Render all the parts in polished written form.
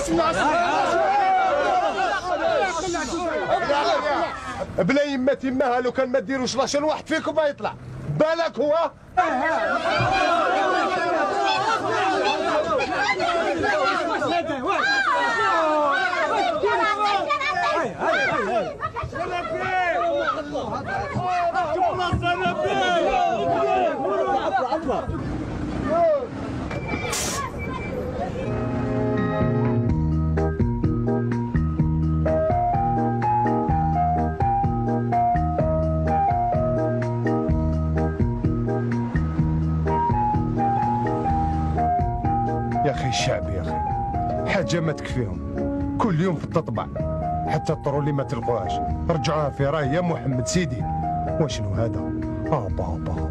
بلا يما تماها لو كان ما ديروش لاشين واحد فيكم ما يطلع بالك هو. يا اخي الشعب يا اخي حاجه ما تكفيهم، كل يوم في التطبع حتى الطرولي ما تلقوهاش، رجعوها في راي يا محمد سيدي. وشنو هذا؟ بابا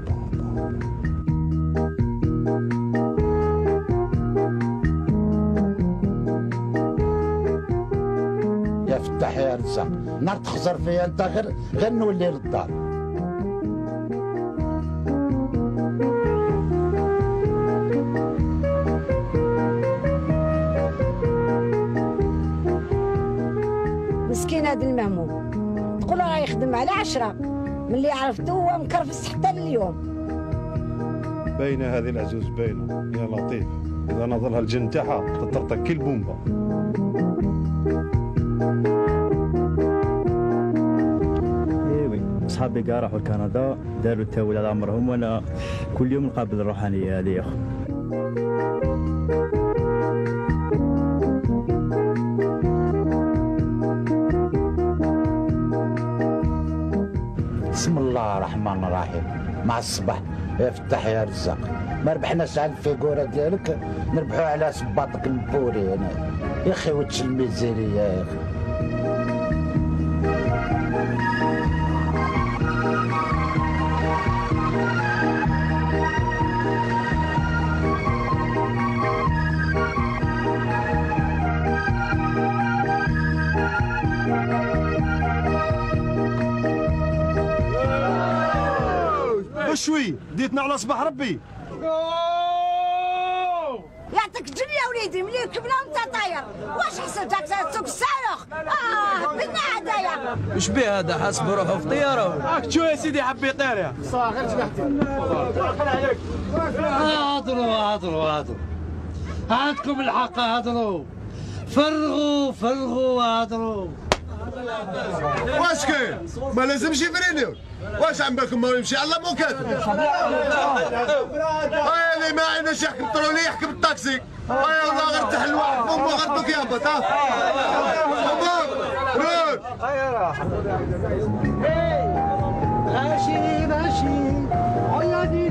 يا فتح يا رزاق، نار تخسر فيها انت غير نولي للدار. مسكين هذا المهموم، تقول راه يخدم على 10 ملي عرفتو هو مكرفس حتى لليوم. باينه هذه العزوز باينه يا لطيف، اذا نظرها الجن تاعها تطرطق كل بومبا. ايوي صحابي كاع راحوا لكندا داروا التاويل على عمرهم، وانا كل يوم نقابل الروحانيه هذه يا اخو. بسم الله الرحمن الرحيم. مع الصباح يا فتح يا رزاق، ما ربحناش على الفيغوره ديالك، نربحوا على صباطك المبوري انا يا اخي. وتش الميزيريه يا اخي. شوي ديتنا على صباح ربي. يعطيك الجن يا وليدي، ملي ركبنا وانت طاير واش حسبتك تسوق الصاروخ؟ بنا هدايا. اش بيه هذا حاسب روحه في طياره؟ راك تشوف يا سيدي حب يطير يا صافي غير تبعتي. هضروا عندكم الحق، هضروا فرغوا هضروا. واش كاين؟ ما لازمش يفرينيو. واش عم بالكم ما يمشي على موكاتب؟ هاي اللي ما عندناش يحكم الطرولي يحكم الطاكسي. هاي والله غير تحل واحد فوق غير دوك يهبط. ماشي عيادي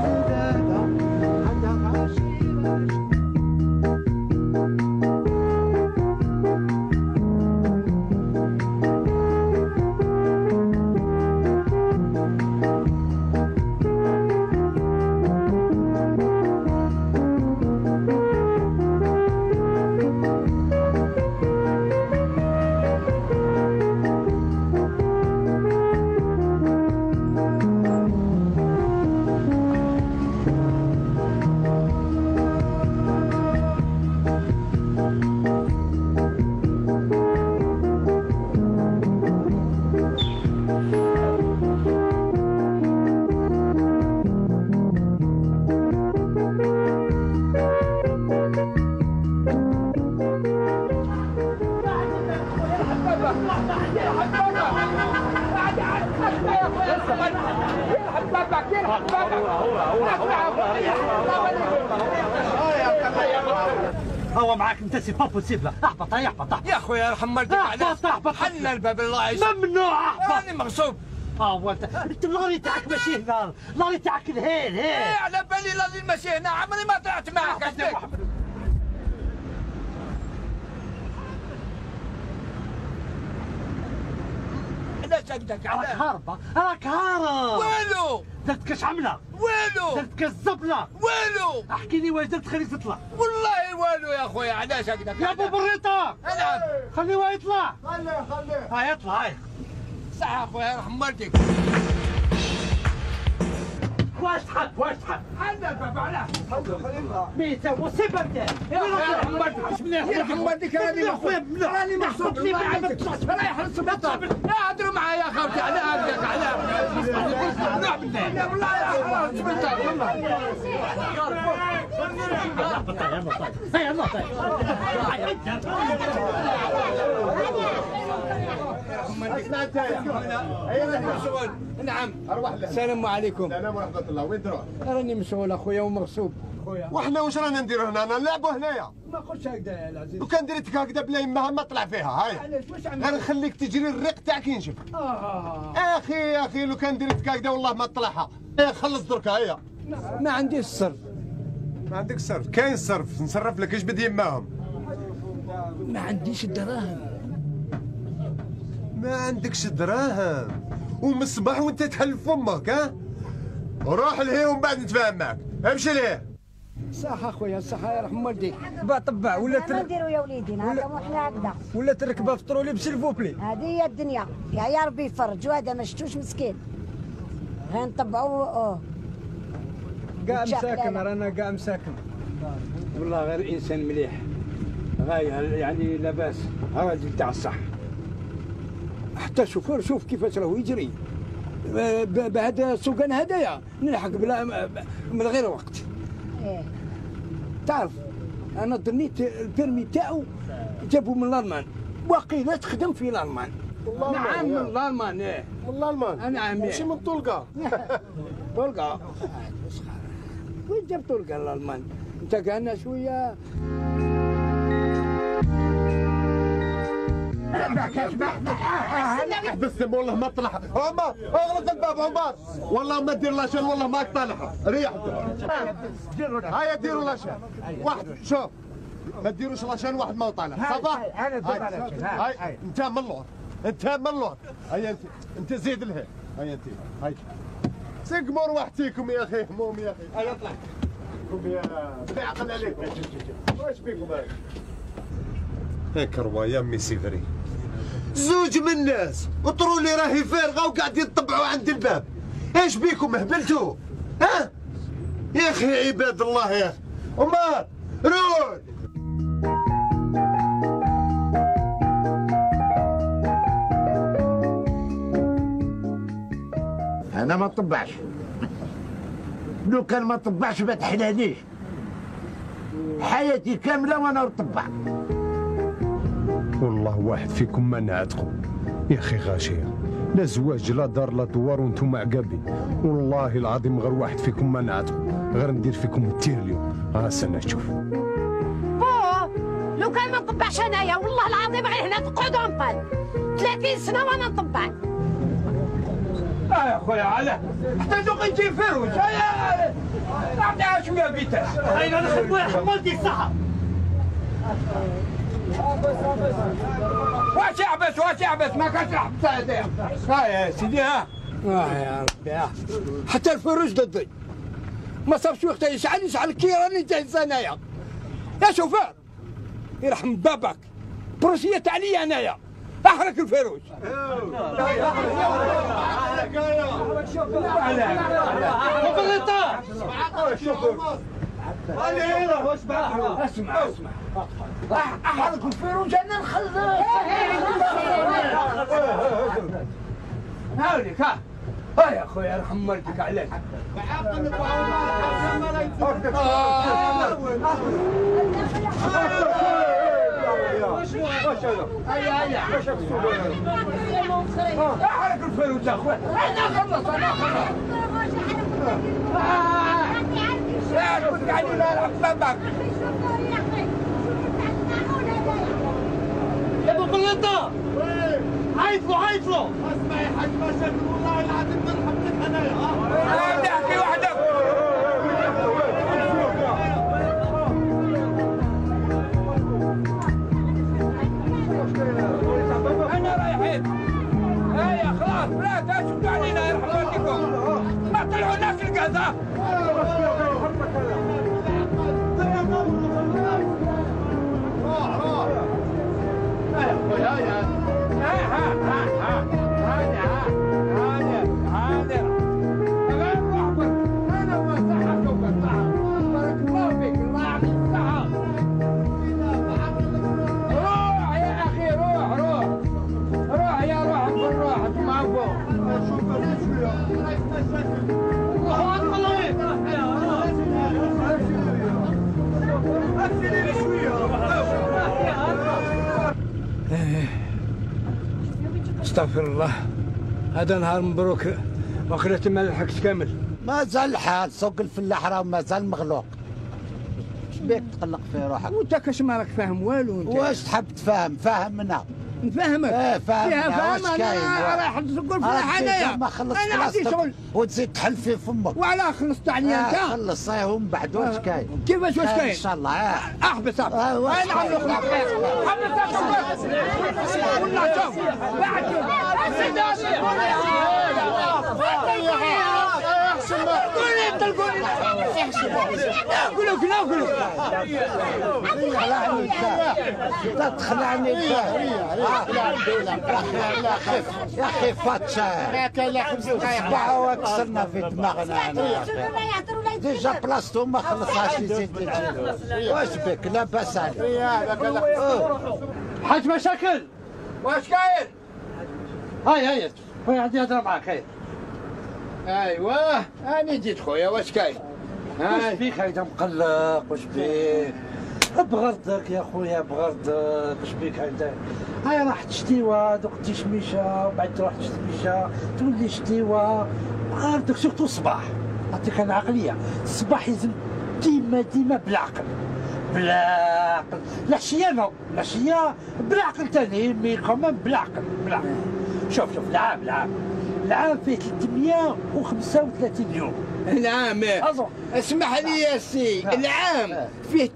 هو معاك انت سي با بوسيبل. اهبط يا خويا ارحم والديك، علاش حنا الباب الله يعيش. ممنوع اهبط. راني مغصوب. هو انت اللاري تاعك ماشي هنا، اللاري تاعك لهين ايه على بالي اللاري ماشي هنا، عمري ما طلعت معاك. علاش هكذاك؟ راك هارب. والو. درت كاش عمله. والو. درت كاش زبله. والو. احكي لي واش درت خليه تطلع. والله والو يا خويا. علاش هكذاك؟ يا ابو بريطه. نعم. خليه يطلع. خليه هاي يطلع هاي. صح اخويا يرحم والديك. واش تحط حنا الباب علاه ميته وسيب انت يا حمدك راني محسوب لي بعدك لا يحرس بالطرف لا اهدروا معايا يا خالتي على هدك على روح بالله يا والله يا حرام بالطرف نعم السلام عليكم. السلام ورحمه الله. وين تروح؟ راني مشغول اخويا ومغصوب خويا. وحنا واش رانا نديرو هنا؟ نلعبوا هنايا. ما قلتش هكذا يا العزيز. لو كان درتك هكذا بلا يمها ما طلع فيها. هاي علاش واش عملت؟ غنخليك تجري الريق تاعك ينشف. اخي لو كان درتك هكذا والله ما طلعها. خلص درك هيا. ما عنديش الصرف. ما عندك صرف؟ كاين صرف نصرف لك. ايش بدي يماهم؟ ما عنديش الدراهم. ما عندكش دراهم ومن الصباح وانت تحل فمك. ها روح لهيه ومن بعد نتفاهم معك. امشي لهيه. صح اخويا صح يرحم والديك. طبع ولا نديروا يا وليدي هذا وحنا هكذا ولا تركبها في طرولي بسيلفوبلي. هذه هي الدنيا يا ربي يفرج. وهذا ما شفتوش مسكين غنطبعوا كاع مساكن رانا كاع مساكن والله. غير انسان مليح غايه يعني لاباس راجل تاع الصح. حتى الشوفور شوف كيفاش راهو يجري بهذا السوقان هدايا نلحق بلا من غير وقت. تعرف انا ظنيت البيرمي تاعو جابوا من الالمان وقيله تخدم في الالمان. نعم من الالمان. من الالمان؟ نعم ماشي من طلقه. طلقه وين جاب طلقه الالمان؟ انت كان شويه بسم والله ما طلع. عمر اغلق الباب عمر. والله ما دير لاشان والله ما طالعها. ريح. هيا ديروا لاشان واحد. شوف ما ديروش لاشان واحد ما طالع. صباح هاي انت من اللور. انت من اللور. هيا انت زيد لهي. هيا انت هاي سقموا روحتيكم يا اخي. هموم يا اخي. هيا اطلع يا بعقل عليكم. واش بيكم هيك روا يا امي سيفري. زوج من الناس وطرولي راهي فارغه وقاعدين يطبعوا عند الباب. ايش بيكم هبلتوا؟ ها يا اخي عباد الله يا اخي. عمر روح. انا ما طبعش. لو كان ما طبعش ما تحلانيش. حياتي كامله وانا نطبع. والله واحد فيكم ما نعتقوا يا اخي. غاشيه لا زواج لا دار لا دوار وانتم عقابي. والله العظيم غير واحد فيكم ما نعتقوا. غير ندير فيكم التير اليوم. استنى تشوف. لو كان ما نطبعش انايا والله العظيم غير هنا تقعدوا نطل 30 سنه وانا نطبع. يا خويا علاه حتى ذوق انت الفروج. هيا نعطيها شويه فيتاس. اين نخدموا يا حمالتي الصحه. واش يعبس ما كانش يحبس هذايا. ها يا سيدي ها. يا ربي حتى الفروج ضدي. ما صابش وقت يشعل كي راني جاهز انايا. يا شوفير يرحم بابك بروسيه عليا انايا. احرك الفروج. اسمع احرك الفروج انا نخلص. هاوليك ها يا خويا يرحم والديك عليك. هيا احرك الفروج يا خويا. انا خلص. لا كنت قاعدين نلعب بابك. يا ابو بلطه عيطلوا. اسمع يا حاج مشهد والله العظيم نرحم لك انايا. تحكي وحدك. انا رايحين. هيا خلاص لا تشدوا علينا يرحم والديكم. ما طلعوناش القذا. هذا استغفر الله، هذا نهار مبروك وخلت ما لحقت كامل. مازال الحال سوق الفلاح راه مازال مغلوق. بيك تقلق في روحك؟ وانت كاش ما راك فاهم والو انت. واش تحب تفهم؟ فهمنا. نفهمك. فهمنا واش كاين. انا راح نقول فلاح انايا. ما خلصت انا عندي شغل. وتزيد تحل في فمك. وعلى خلصت عليا انت؟ خلص ومن بعد واش كاين؟ كيفاش واش كاين؟ ان شاء الله. احبس انا عم نخلص. احبس ولا شوف بعد قولوا تخلعني يا اخي فاتشا صباح وكسرنا في دماغنا ديجا بلاصتو ما خلصهاش يزيد واش بك لاباس عليك حاج مشاكل واش كاين؟ هاي خويا عندي هضره معاك هاي. ايوا انا جيت خويا واش كاين؟ واش بيك هايدا مقلق واش بيك؟ بغردك يا خويا بغردك واش بيك هايدا؟ هاي راح تشتيوا دوك تشميشه وبعد تروح تشميشه تولي شتيوا بغردك سورتو الصباح. نعطيك انا عقليه الصباح لازم ديما بالعقل. العشيه نو العشيه بالعقل تاني مي كمان بالعقل. شوف العام فيه 335 يوم. العام اسمح لي يا سي العام فيه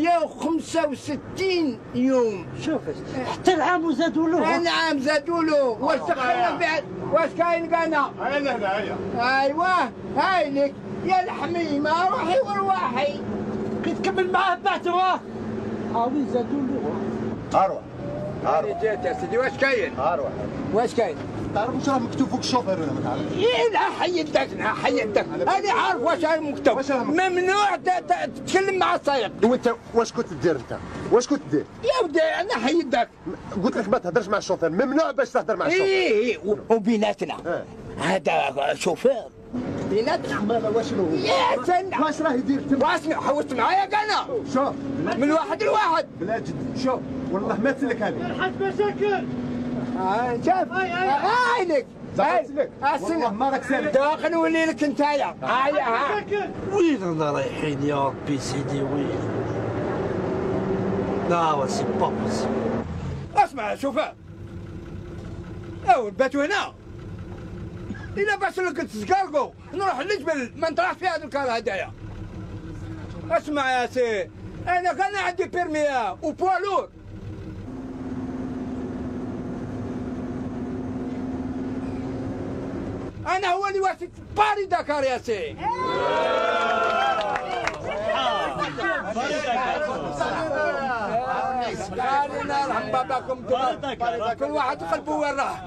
365 يوم. شوف حتى العام زادوا له. العام زادوا له. واش دخلنا بعد واش كاين قانا؟ ايوا هاي لك يا الحميمه روحي ورواحي كي تكمل معاه بعته هاوي زادوا له. اروح جيت يا سيدي واش كاين؟ واش كاين؟ تعرف واش راه مكتوب فوق الشوفير ولا ما تعرفش؟ لا حيدك انا عارف واش راه مكتوب. ممنوع تتكلم مع السائق. وانت واش كنت دير انت؟ واش كنت دير؟ يا ودي انا حيدك. قلت لك ما تهدرش مع الشوفير، ممنوع باش تهدر مع الشوفير. ايه وبيناتنا هذا شوفير بيناتنا. واش هو؟ يا سن واش راه يدير تما؟ واسمع حوست معايا انا. شوف من واحد لواحد بلا جد. شوف والله ما تسلك هذه. حاج مشاكل. شوف هاي لك والله ما راك سالك. داخل نولي لك نتايا. هاي وين انا رايحين يا ربي سيدي وين؟ لا سي با بوسيبل. اسمع شوفها باتوا هنا إلا باش لك تسكاركو نروح للجبل ما نطرحش في هذا الكار هدايا. اسمع يا سي انا كان عندي بيرمي وبوالور. انا هو اللي واسك باري دكار يا سي. قالنا رحم باباكم كل واحد قلبه وين راح.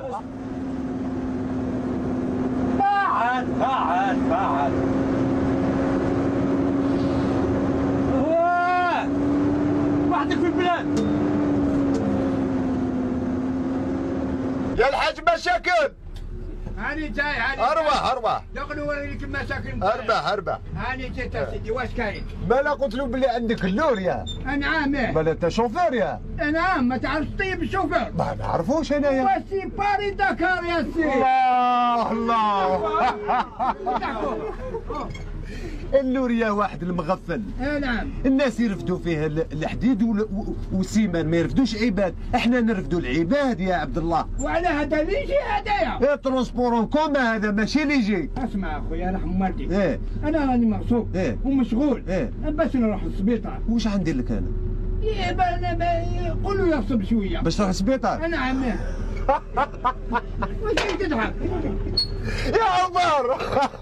فاعل وحدك في البلاد يا الحاج مشاكل. هاني جاي اربح دخل نوريك المشاكل. اربح هاني جيت يا سيدي واش كاين؟ مالا قلت له بلي عندك اللور يا نعم. مالا انت شوفير يا نعم ما تعرفش طيب الشوفير. ما نعرفوش انايا. واسي باري دكار يا سي. الله اللوريا واحد المغفل. نعم الناس يرفدوا فيه الحديد والسيمان ما يرفدوش عباد، احنا نرفدوا العباد يا عبد الله. وعلى هذا اللي يجي هدايا. ترونسبورون كوما هذا ماشي اللي يجي. اسمع اخويا رحم والديك. انا راني مغصوب ومشغول باش نروح للسبيطار. واش غندير لك انا؟ قولوا يصب شويه باش تروح للسبيطار. نعم. واش تضحك يا عمر؟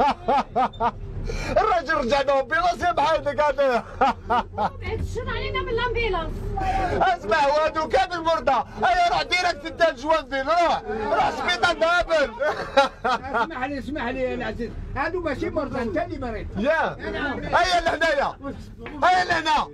الراجل رجع لامبيلانس يا بحالك هذا. بعد الشر علينا من الامبيلانس. اسمع وهادو كامل مرضى. ايا روح ديريكت انت لجوانفيل. روح سبيطار دابل. اسمح لي يا العزيز هادو ماشي مرضى انت اللي مريض. يا هيا لهنايا هيا لهنا.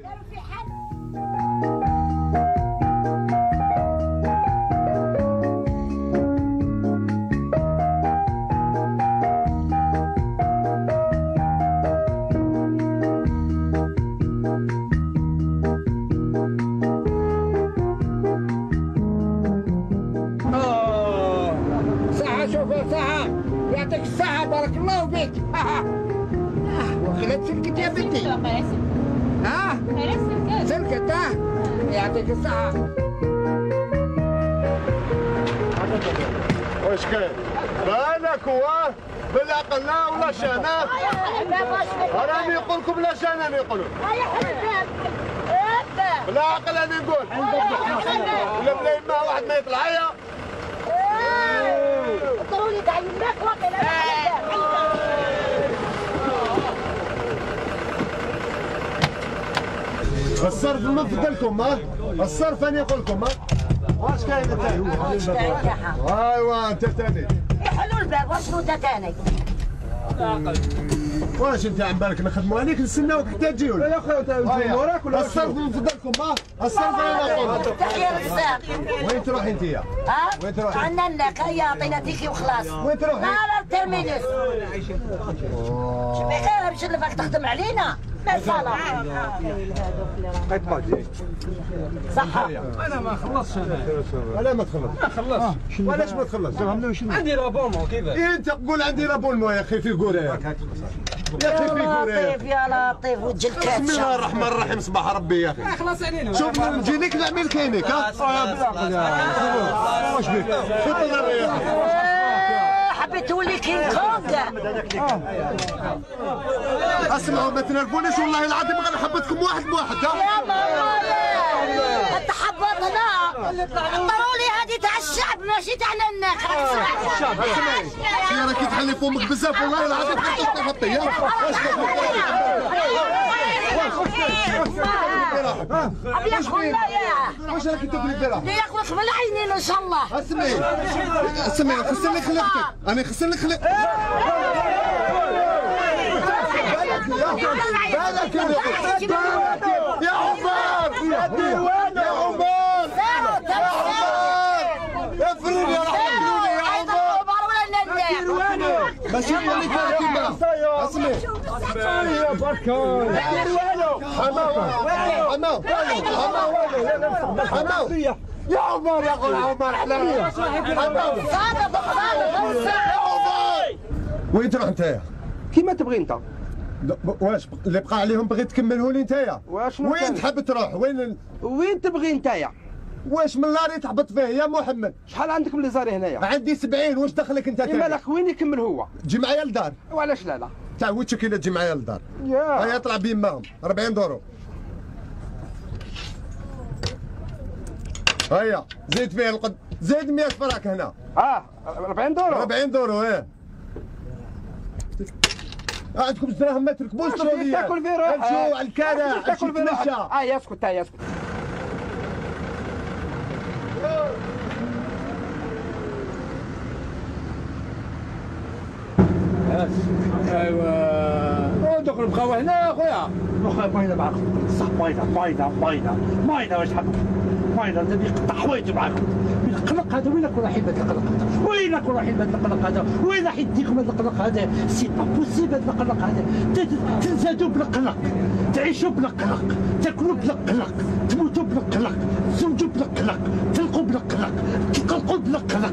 سلكت يا بنتي. ها؟ سلكت ها؟ يعطيك الصحة. واش كاين؟ بالك هو بالعقل لا ولا شانا؟ راني نقول لكم لا شانا نقولوا. بلا عقل انا نقول. ولا بلا يما واحد ما يطلع هيا. ضروري دعي الماك واقيلا. الصرف المفضل لكم ها؟ الصرف انا نقول لكم ها؟ واش كاين انت؟ واش كاين كاحة؟ ايوا انت ثاني. يحلوا الباب وشنو انت ثاني؟ واش انت عم بالك نخدموا عليك نستناوك حتى تجي ولا؟ يا خويا انت وراك ولا الصرف المفضل ها؟ الصرف انا نقول. تحية الرزاق. وين تروحي انت؟ ها؟ وين تروحي؟ عندنا لك هيا عطينا تيكي وخلاص. وين تروحي؟ لا لا الترمينيس. شو بك باش نلفك تخدم علينا؟ ما صلاح. صحة. انا ما خلصتش انا ما تخلص. ما خلصت. وعلاش ما تخلص؟ عندي رابونمون كيفاش؟ انت تقول عندي رابونمون يا اخي في قوري يا اخي في قوري يا لطيف يا لطيف وجه الكاتشة. بسم الله الرحمن الرحيم صباح ربي يا اخي. خلاص علينا. شوف نجي لك نعمل كاينك ها؟ بالعقل يا واش بك؟ في النظر يا اخي. حبيت تولي كينغ كونغ. اسمعوا ما تنرفونيش والله العظيم غنحبطكم واحد بواحد ها؟ يا ماما انت حبطنا. الضروري هذه تاع الشعب ماشي تاعنا الناس. الشعب اسمعي راكي تحلي فمك بزاف والله العظيم حتى تحطي ها؟ واش واش راكي تاكلي الدرهم؟ ياكلك بالعينين ان شاء الله. اسمعي خسر لي خلقتك انا خسر لي خلق بالك يا عمر يا عمر يا فريد يا رحمة يا عمر ماشي نقول لك كلمة اسمعي يا بركان. حمام يا عمر يا اخو عمر حلال يا عمر. وين تروح انت؟ كيما تبغي انت. واش اللي بقى عليهم بغيت تكمله لي نتايا؟ وين تحب تروح؟ وين تبغي نتايا؟ واش من لاري تحبط فيه يا محمد؟ شحال عندك من لي زاري هنايا؟ عندي 70. واش دخلك انت؟ مالك وين يكمل هو؟ جي معايا للدار. وعلاش لا لا؟ تعودتك الا تجي معايا للدار. هيا طلع بيماهم 40 دورو. هيا زيد فيه القد زيد 100 فراك هنا. 40 دورو. 40 دورو ايه. عندكم دراهم ما تركبوش تاكل في روحك. امشوا على الكارع تاكل في روحك. يسكت يسكت. ايوا دخل بقاو هنا اخويا. اخويا باينه معاكم صح باينه واش حاب باينه الذي يقطع حوايجي معاكم. من القلق هذا وين راكم رايحين بهذا القلق هذا؟ وين راكم رايحين بهذا القلق هذا؟ وين راح يديكم هذا القلق هذا؟ سي با بوسيبل هذا القلق هذا. تنزادوا بلا قلق، تعيشوا بلا قلق، تاكلوا بلا قلق، تموتوا بلا قلق، تزوجوا بلا قلق، تلقوا بلا قلق، تقلقوا بلا قلق.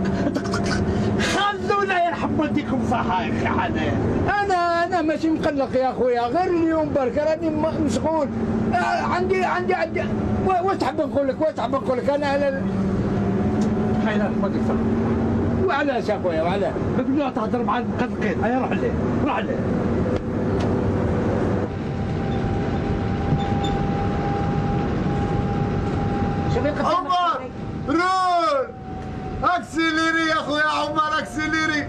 خلونا يرحم والديكم صحة يا اخي حنان. انا ماشي مقلق يا اخويا، غير اليوم برك راني مشغول. عندي واش تحب نقول لك انا على خيرات ما تكثر. وعلاش يا اخويا وعلاش؟ ممنوع تهضر مع المقلقين. هيا روح عليه. عمر رول اكسليري يا اخويا عمر اكسليري.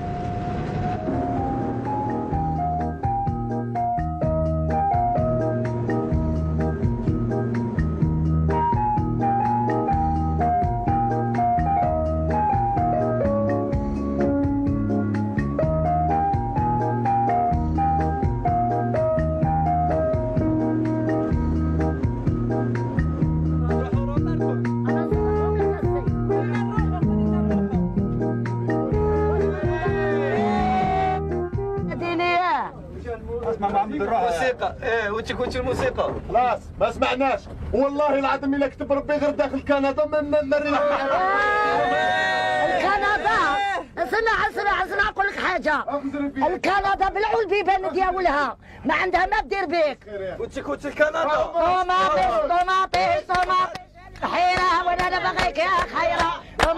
موسيقى وانت كنت الموسيقى خلاص ما سمعناش والله العظيم الا كتب ربي غير داخل كندا ما مرينا كندا اسمع نقول لك حاجه. الكندا بلعوا البيبان ديالها ما عندها ما دير بيك. كوتشي كندا. طوماطيش البحيره وانا بغيك يا خيره.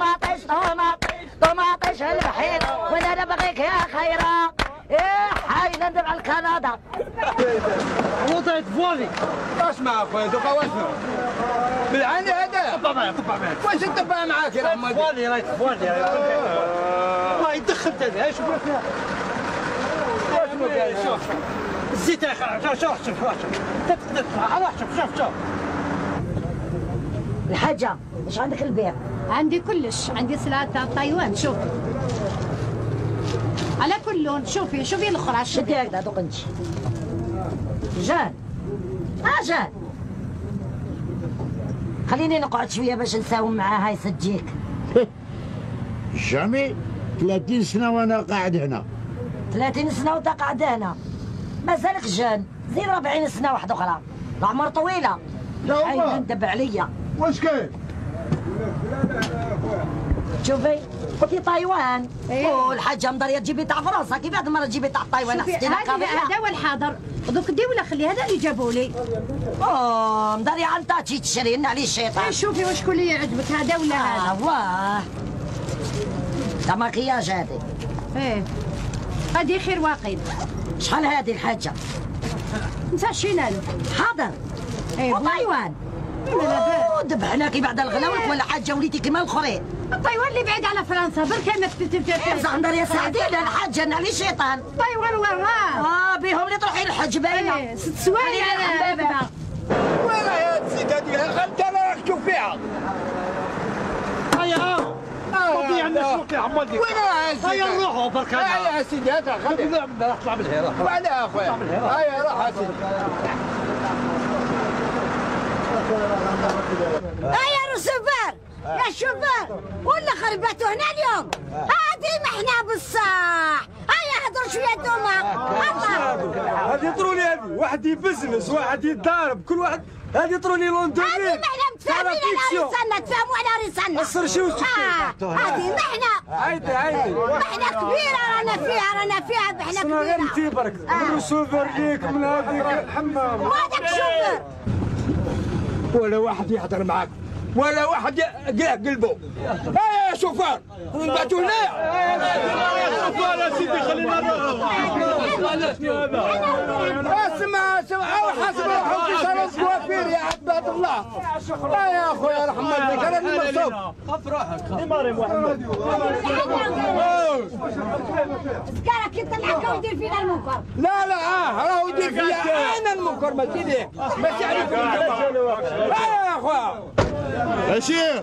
طوماطيش البحيره وانا بغيك يا خيره. ايه حي ندير على كندا. وطيت فوالي. اسمع اخويا دوكا واسمع. بالعاني هذا. طبع معاك. واش نطبع معاك يا رحمة الله؟ فوالي رايت فوالي. ما يدخل هذا شوف فيها. شوف الزيت يا اخي شوف الحاجه ايش عندك البيع؟ عندي كلش، عندي سلطه تايوان. شوفي على كل لون. شوفي الاخرى. شدي هكذا دوق انت. جان جان خليني نقعد شويه باش نساوم معاها يسجيك. جامي 30 سنه وانا قاعد هنا. 30 سنه وانت قاعد هنا؟ مازالك جان. زيد 40 سنه واحده اخرى. العمر طويله. هاي ندب عليا. واش كاين؟ شوفي قلتي تايوان. والحاجه مضريه تجيبي تاع فرنسا. كيف هاد المره تجيبي تاع تايوان؟ هذا هو الحاضر. دوك دي ولا خلي هذا اللي جابوا لي. مضريه عن تاتشي تشري لنا عليه الشيطان. شوفي وشكون اللي يعجبك هذا ولا هذا. واه تاع ماكياج هذه. هذه خير واقيل. شحال هذه الحاجه؟ نساشينا له. حاضر. وتايوان. ذبحنا كي بعد الغلاوه ولا حاجه وليتي كيما الاخرين. تايوان اللي بعيد على فرنسا برك ما تفتفتي. زعما يا سعدينا الحاجه انا علي شيطان. تايوان وراه. بهم اللي تروحي للحج باينه. 6 سوايع انا. وين راهي هاد السيده ديالها؟ انت راك تشوف فيها. هيا طبيعي السوق يا عمودي. وين راهي السيده؟ هيا نروحوا برك. هيا سيدي هاتها خليها. راح طلع من هنا. وعلاه اخويا. هيا روح سيدي. يا الشوفير يا شوفير ولا خربتوا هنا اليوم. هادي محنا بالصح. هيا هضروا شويه انتوما. هادي يطروا لي هادي واحد يبزنس واحد يتضارب كل واحد. هادي يطروا لي لوندو. هادي محنا متفاهمين على رسالنا. تفاهموا على رسالنا. السرشيو هادي محنا. عيطي محنا كبيره رانا فيها محنا كبيره. غير انت برك من الشوفير ليك من هذيك الحمام. وهذاك الشوفير ولا واحد يحضر معاك ولا واحد يقلع قلبه. يا شوفير نبعتوا هنا. يا شوفير يا سيدي خلينا اسمع حسب روحك في صالون كوافير يا عباد الله. يا اخويا رحم الله راني مغصوب. خف روحك اماري محمد. ذكرك كي طلعك ودير فينا المنكر. لا راهو يدير فيا انا المنكر ماشي ليه. ماشي عليك. يا اخويا يا شيخ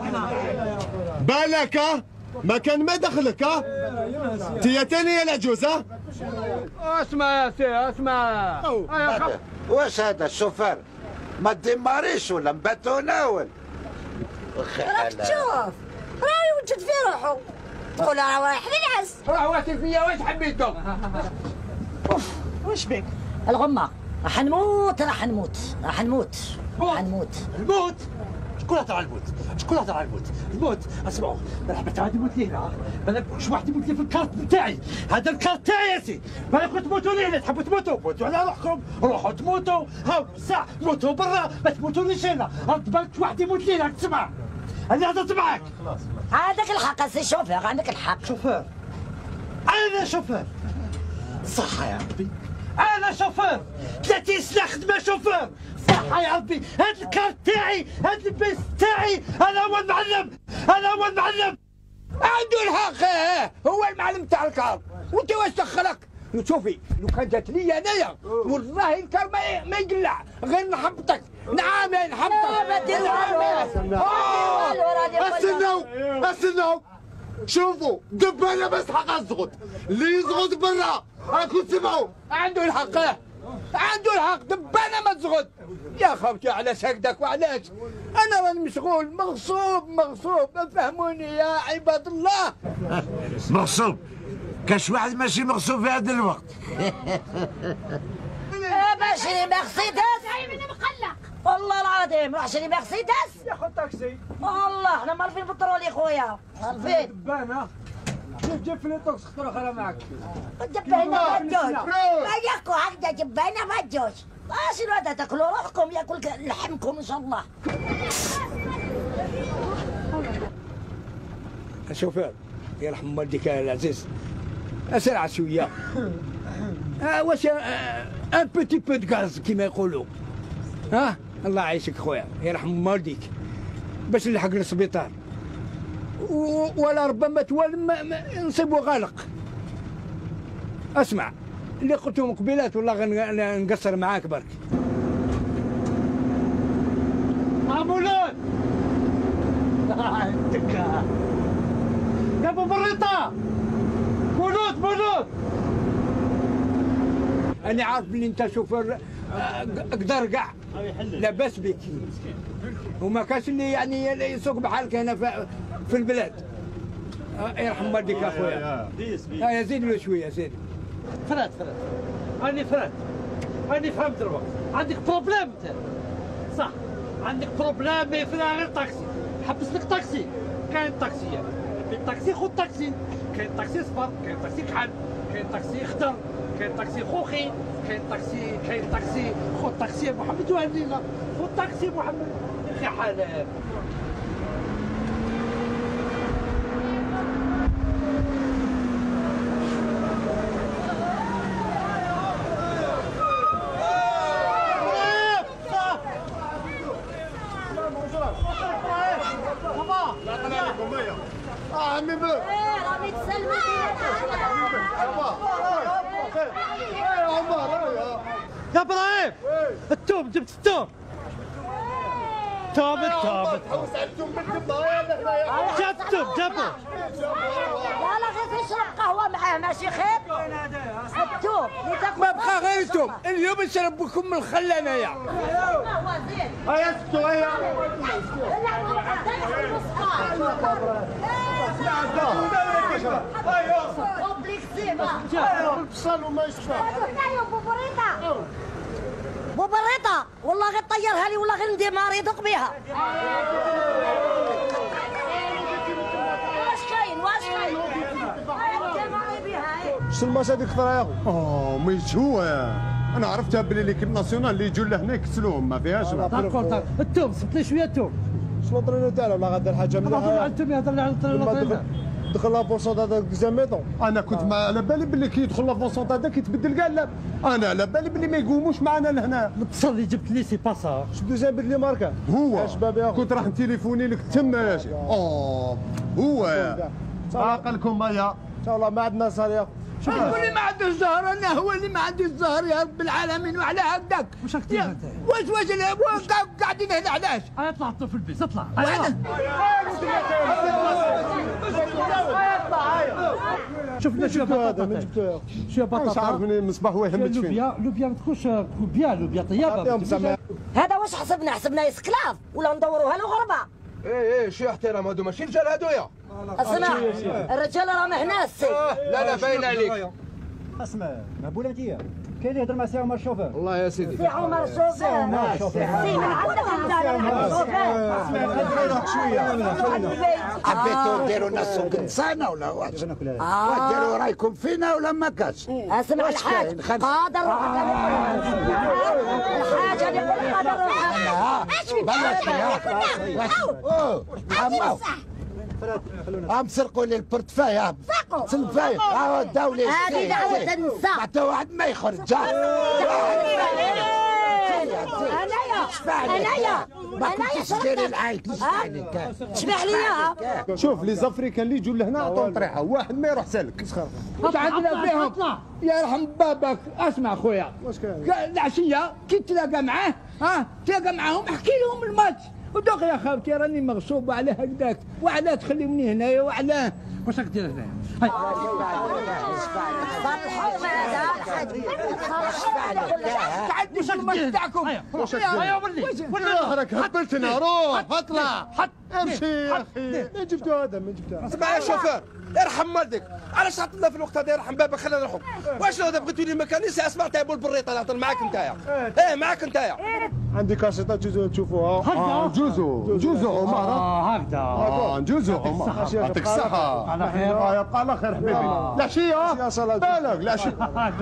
بالك ما كان ما دخلك تيتاني يا العجوز. اسمع يا سي اسمع. واش هذا الشوفير ما ديماريش ولا مباتو ناول؟ راك تشوف راه يوجد في روحه. تقول راه رايح للعز. راه واسي فيا واش حبيتو؟ واش بك؟ الغمه راح نموت. الموت؟ شكون هضر على الموت؟ الموت اسمعوا مرحبا عاد يموت لي هنا. بالك واش واحد يموت لي في الكارت بتاعي. هذا الكارت تاعي يا سي. بالك تموتوا لي هنا. تحبوا تموتوا موتوا على روحكم. روحوا تموتوا. هاو ساعة موتوا برا ما تموتوليش هنا. بالك واحد يموت لي هنا تسمع. انا هضرت معاك. عندك الحق سي شوفير عندك الحق. شوفير انا شوفير صحة يا ربي. انا شوفير 30 سنة خدمة شوفير. صحة يا ربي. هاد الكارت تاعي هاد البيس تاعي. انا هو المعلم. عنده الحق. هو المعلم تاع الكار. وانت واش دخلك؟ شوفي لو كان جات لي انايا والله الكار ما يقلع غير نحبطك. نعم نحبطك. استناو شوفوا دبانه بس حق الزغط اللي يزغط برا. راكم تسمعوا عنده الحق دبانه ما تزغد. يا خوتي علاش هكذاك وعلاش؟ انا راني مشغول مغصوب فهموني يا عباد الله. مغصوب؟ كاش واحد ماشي مغصوب في هذا الوقت. بشري مرسيدس. من مقلق والله العظيم راح شري مرسيدس. ياخذ تاكسي. والله احنا معرفين بالبترول يا خويا. عارفين. دبانه جيب فليتوكس خطره اخرى معك. جبينا فجوج ما ياكو هكذا جبينا فجوج. شنو هذا تاكلوا روحكم ياكل لحمكم ان شاء الله. الشوفير يرحم والديك العزيز اسرع شويه. واش ان بوتي بو دو غاز كيما يقولوا. الله يعيشك خويا يرحم والديك باش نلحق للسبيطار. ولا ربما توالم نصيبو غالق. اسمع اللي قلتهم قبيلات والله غنقصر معاك برك. مولود يا ابو بريطه مولود انا عارف بلي انت شوفير قدر كاع لاباس بك وما كاش اللي يعني يسوق بحالك هنا في البلاد. يرحم والديك اخويا. يا زيد له شويه زيد. فرات راني فهمت الوقت. عندك بروبليم انت صح، عندك بروبليم ما يفرق غير طاكسي. حبس لك طاكسي، كاين طاكسيات، كاين طاكسي خذ طاكسي، كاين طاكسي صفر، كاين طاكسي كحل، كاين طاكسي خضر، كاين طاكسي خوخي، كاين طاكسي خذ طاكسي محمد وهنينا، خذ طاكسي محمد. يا اخي حالك عمي بك رامي تسلمي يا ابراهيم التوم جبت التوم توم جاب التوم جابه. لا غير تشرب قهوه معاه ماشي خير. التوم ما بقى غير التوم اليوم نشرب بكم من الخل انايا. هيا ستو هيا بو بريطة والله غير طيرها لي والله غير ندير نار يدق بها. واش كاين شنو الماس هذيك خطره يا اخو؟ ميت هو انا عرفتها بلي ليكيب ناسيونال اللي يجوا لهنا يكسلوهم ما فيهاش. داكور التوم صبت لي شويه التوم. شنو طرينو تاعنا ولا غادي الحاجه مليحه. التوم يهضر لي على الطرينه. دخل لافونسونت هذاك زاميطون. انا كنت على بالي بلي كي يدخل لافونسونت هذاك يتبدل كاع اللعب. انا على بالي بلي ما يقوموش معنا لهنا. الاتصال اللي جبت لي سي با صا. شدو زابد لي ماركه هو يا شباب يا كنت راح نتيليفوني لك تما يا شي. هو عاقلكم يا والله ما عندنا صار يا هو اللي ما عنده الزهر انا هو اللي ما عندي الزهر يا رب العالمين وعلى هكذاك. واش راك دير انت؟ واش قاعدين هنا علاش؟ اطلع في البيت اطلع. شوفنا شويه بطاطا. شويه بطاطا. عارفني المصباح هو يهمك فين. لوبيا ما تكونش لوبيا طيابه. هذا واش حسبنا اسكلاف ولا ندوروها له غربه. ايه شو احترام هذو ماشي رجال هذويا. اسمع الرجال راهم هنا السي. لا باين عليك. اسمع مهبوله انت كاين اللي يهضر مع سي عمر الشوفير. والله يا سيدي سي عمر الشوفير سي من عندك انت اسمع شويه حبيتوا ديروا لنا سوق نسانه ولا واش؟ ديروا رايكم فينا ولا ما كاش؟ اسمع الحاج قادر الحاج اللي يقول قادر سرقوا لي البورتفاي سلفاي داو لي هذه دعوة النساء حتى واحد ما يخرج. انايا تشتري العيط شبع لي اياها. شوف لي زافريكان اللي يجوا لهنا عطوهم طريحه واحد ما يروح سالك. عندنا فيهم يرحم بابك. اسمع خويا واش كاين العشيه كي تلاقى معاه تلاقى معاهم احكي لهم الماتش ودوق يا خالتي راني مغصوب على هكذاك وعلاه تخليوني هنايا وعلاه واش راك دير هنايا؟ تعدوا الماتش تاعكم. يا ولي راك هبلتنا روح اطلع. امشي يا اخي. من جبتو هذا من جبتو؟ اسمع يا شوفير ارحم والديك، علاش عطلنا في الوقت هذا؟ يرحم بابك خلينا نروحوا. واش هذا بغيتوا لي مكاني سي اسمع تاع بالبريطه نهضر معاك نتايا. ايه معاك نتايا. عندي كاسيطه تجوزوا تشوفوها. جوزو عمر. هكذا. جوزو عمر. يعطيك الصحة. على خير. يبقى على خير حبيبي. العشية. بالك العشية.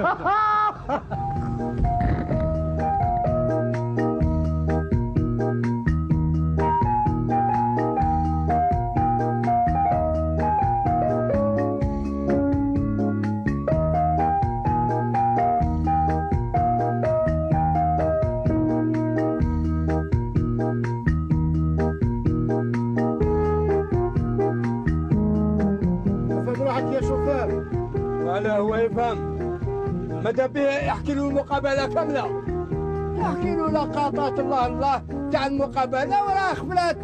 لا هو يفهم ماذا به يحكي له المقابله كامله، يحكي له لقطات الله تاع المقابله وراه خبلات.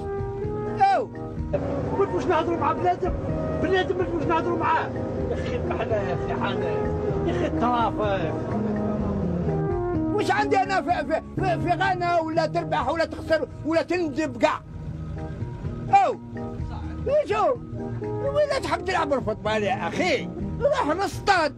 واش نهضروا مع بنادم واش نهضروا معاه يا اخي؟ بحنا يا اخي حنان يا اخي الطرافه. واش عندي انا في غانا ولا تربح ولا تخسر ولا تندب كاع؟ شوف ولا تحب تلعب الفوتبال يا اخي روح نصطاد.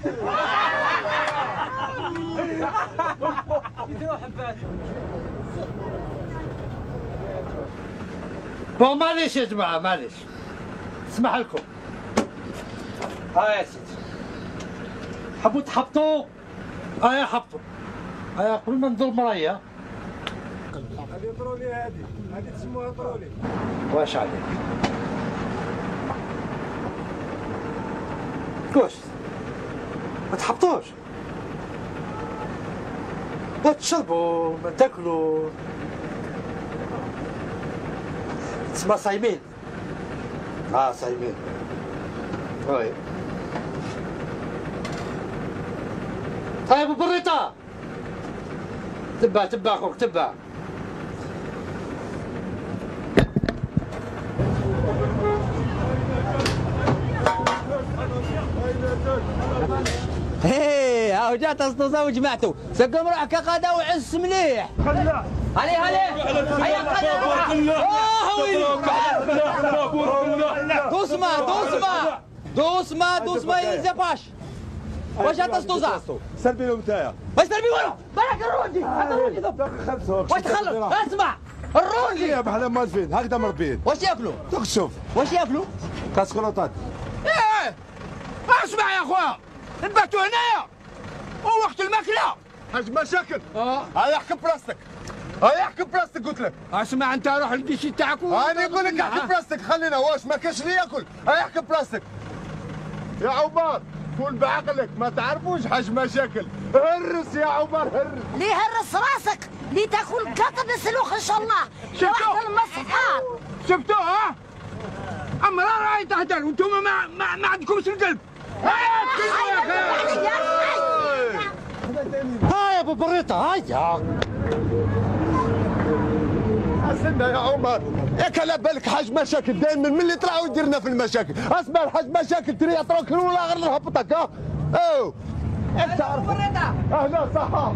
بون معليش يا جماعه معليش، اسمح لكم. ها يا سيدي حبوا تحبطوا، يا حبطوا قبل ما ندور مرايا. هذه طرولي، هذه تسموها طرولي. واش عليك؟ كوش ما تحبطوش، ما تشربوا ما تاكلوا، تسمى صايمين. صايمين. وي طيب بريطة تبع اخوك تبع. هاو جات اسطوزه وجمعتو سقم روحك قادا وعس مليح. علي هيا قادا. دوسما يا زباش. واش جات اسطوزه؟ سلبي له نتايا. واش سلبي ورا؟ بالك الرونجي واش تخلص؟ اسمع الرونجي يا بحال مالفين هكذا مربين. واش ياكلوا؟ دوك شوف واش ياكلوا؟ كاس خلطات. اسمع يا خويا نباتوا هنايا ووقت الماكله. حاج مشاكل. هيا احكي براستك. هيا احكي براستك قلت لك. اسمع انت روح للديشي تاعك. انا نقول لك احكي براستك خلينا واش ما كاش لي ياكل. هيا احكي براستك. يا عمر كون بعقلك ما تعرفوش حاج مشاكل. هرس يا عمر هرس. ليه هرس راسك؟ ليه تاكل قطن سلوخ ان شاء الله. شفتوا المسحار شفتوا اما راهي تهدر وانتم ما عندكمش القلب. يا ابو بريطه هيا استنى يا عمر ياك على بالك حاج مشاكل دائما من اللي طلعوا يديرنا في المشاكل. اسمع الحاج مشاكل تري اترك ولا غير نهبطك. انت تعرف اهلا صحه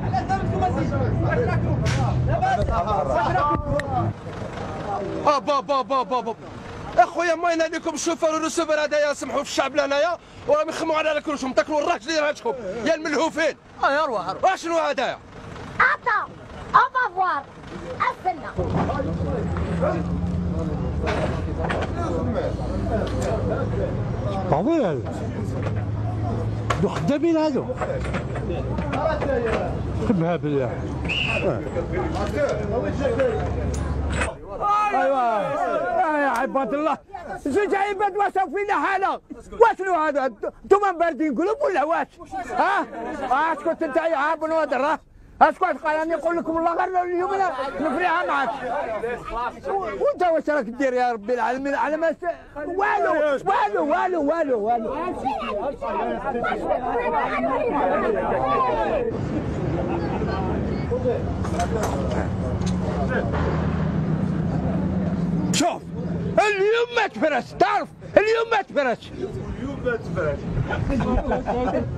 بابا اخويا ما يناديكم الشوفر والرسوفر هذايا سمحوا في الشعب لهنايا وراهم يخموا على كلشم تاكلوا الراجل اللي راجلكم يا الملهوفين. روح شنو هذايا؟ عطا افافوار استنى. طويل دو خدامين هادو خدمها بالله. ايوا يا عباد الله زوج عباد واسوا فينا حاله. واشنو هذا؟ انتم باردين قلوب ولا واش؟ اسكت انت يا بنودر. اسكت قال نقول لكم الله غير اليوم نفريها معك. وانت واش راك دير يا ربي العالمين على ما والو. شوف اليوم ما تفرش تعرف اليوم ما تفرش.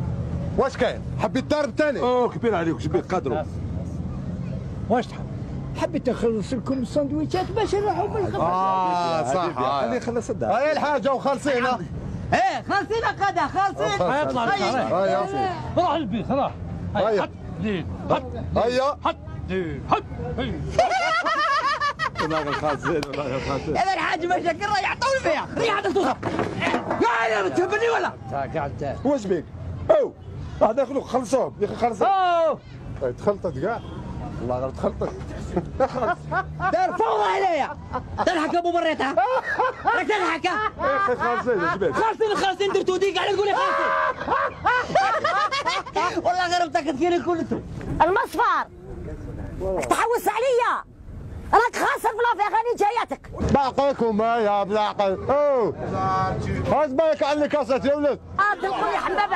واش كاين؟ حبيت ضرب ثاني؟ كبير عليك جبت قدره. واش تحب؟ حبيت نخلص لكم السندويشات باش نروحوا بالخبز. صح. خليه خلص الدار. هاي الحاجه وخلصينا. ايه خالصينا قدا خالصين. يطلع هيا روح البيت روح. هيا حط دين حط هيا حط دين حط. ولا الخازين ولا الخازين. هذا الحاج مشاكل راه يعطوني فيها ريحه تصوصها. يا بتهبني ولا؟ قاعد واش بيك؟ او هذا خلوك خلصوهم يا اخي خلصوهم. تخلطت كاع والله غير تخلطت. دار فوضى هنايا. تضحك ابو بريطه. راك تضحك. يا اخي خالصين اش بيك؟ خالصين درتو ديك على تقولي خالصين. والله غير متاكد كلتو. المصفر تحوس عليا. راك خاسر في الافيغاني جاياتك. باقيكم يا بلاقي. او خاص بالك على الكاسات يا ولد. اطلقوا لي حبابك.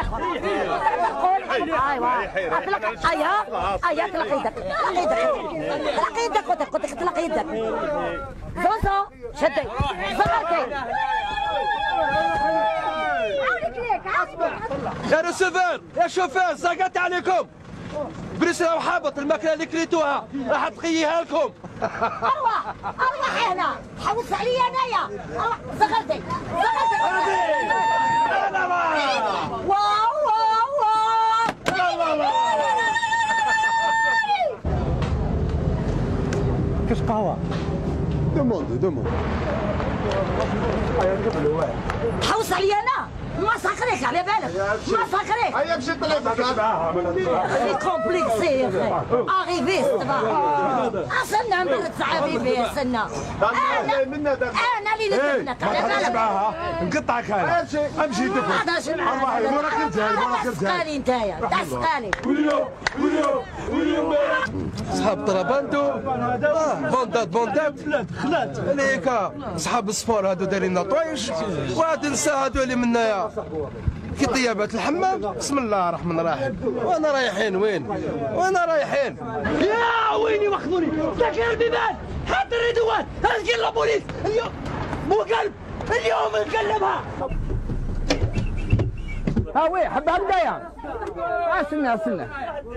ايوا اطلق. ايا اطلق يدك. اطلق يدك قلت لك اطلق يدك. زوزو شدي صغرتي. عاودك ليك عاودك. يا رسيفر يا شوفير ساقط عليكم. بريس راهو حابط الماكله اللي كليتوها راح تخييها لكم. ارواح هنا حوس عليا انايا. زغرتي واو كاش قهوه. دوموندي. حوس عليا انا. ما ساكريك على بالك. ما ساكريك. هيا مشي طلع خلي كومبليكسي يا اخي. اغيفيست اصلنا نبرد صعابي استنى. انا اللي نتمنك على بالك. نقطعك هاي. امشي دفع. ارواحي وراك سقالي نتايا سقالي. صحاب طرابانتو بوندات خلات عليك صحاب الصفور هادو دايرين نطويش وهاد النساء هادو اللي منايا كي طيابات الحمام. بسم الله الرحمن الرحيم. وانا رايحين وين؟ يا ويني واخذوني سكر البيبان حط الريدوات اسكن البوليس اليوم مو قلب اليوم نقلبها. وي حبها بدايه. استنى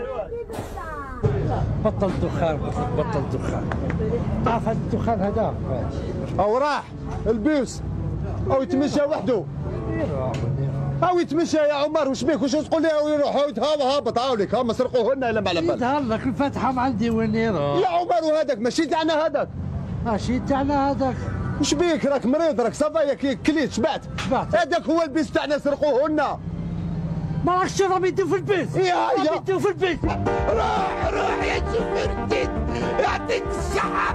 بطل دخان. تعرف هذا الدخان هذا او راح البيوس او يتمشى وحده. او يتمشى يا عمر واش بيك واش تقول لي او يروح هابط هاوليك ما سرقوهن الا ما على بالك. يظهر لك الفاتحه ما عندي وين يروح. يا عمر وهذاك ماشي تاعنا هذاك. ماشي تاعنا هذاك. واش بيك راك مريض راك صافا كليت شبعت. هذاك هو البيس تاعنا سرقوهن. ما راكش تشوف راهم يدوا في البيت. يدوا في البيت. روح يا شوفير جديد يعطيك الصحة.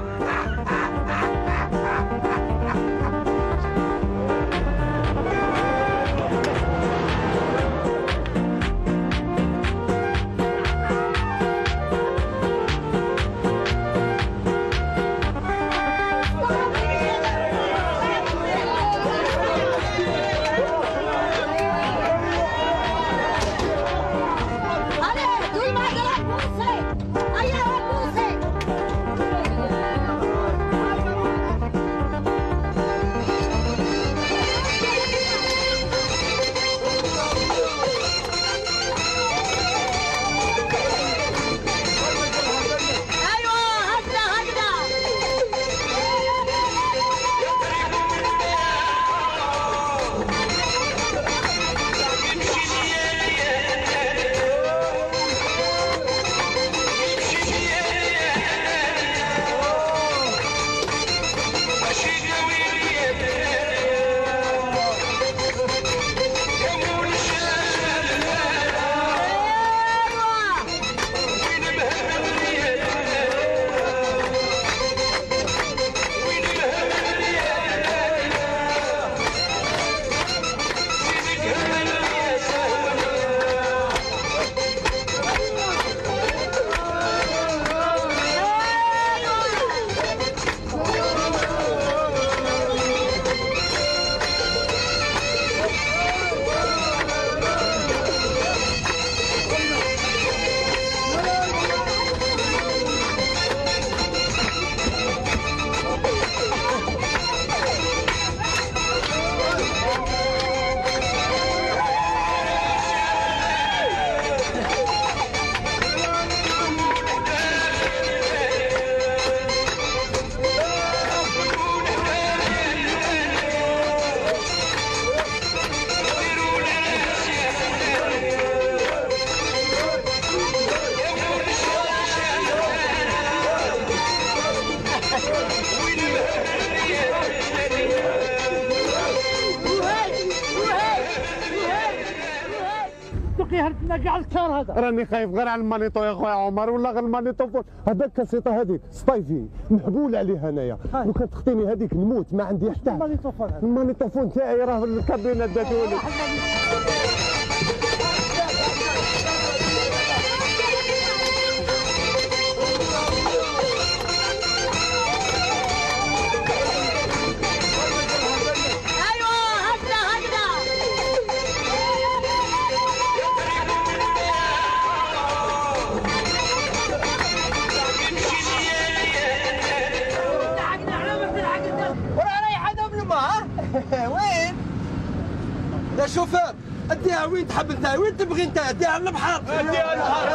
عندنا كاع الكار هذا. راني خايف غير على المانيطو يا خويا عمر، ولا غير المانيطوفون هذاك الكاسيطه هذيك سطايفي محبول عليه انايا، لو كانت تخطيني هذيك نموت ما عندي حتى. المانيطوفون تاعي راه في الكابينه داتولي. وين؟ يا شوفير اديها وين تحب انت؟ وين تبغي انت؟ اديها للبحر. اديها للبحر.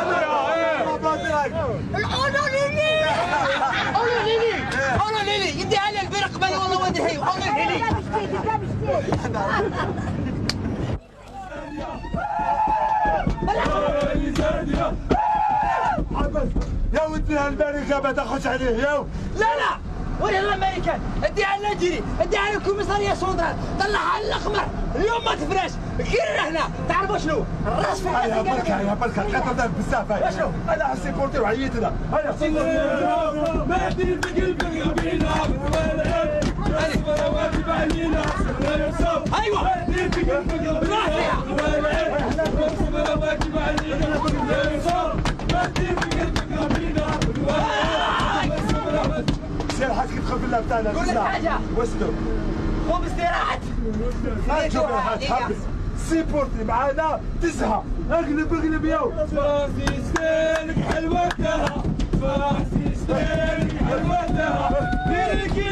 قولوا لي قولوا لي يديها لي البرق قبل والله وادي هي قولوا لي يا ودي هالبارقه ما تاخذش عليه يا لا وين الامريكان؟ اديها للجري، اديها للكوميساريه سونترال، طلعها على الاخمر، اليوم ما تفراش، كير هنا، تعرفوا شنو؟ الراس في هيا بركه قطر بزاف هيا شنو؟ انا سيبورتي وعييتنا، هيا ما دير بقلبك بينا واجب علينا ايوه واجب علينا سير حاجة تدخل في اللعب تاعنا. قول لك حاجة. واسلم. قوم استراحة. حبس. سيبورتي معانا تزهى. اقلب ياو. فاسي ستيلك حلوتها. فاسي ستيلك حلوتها. ديري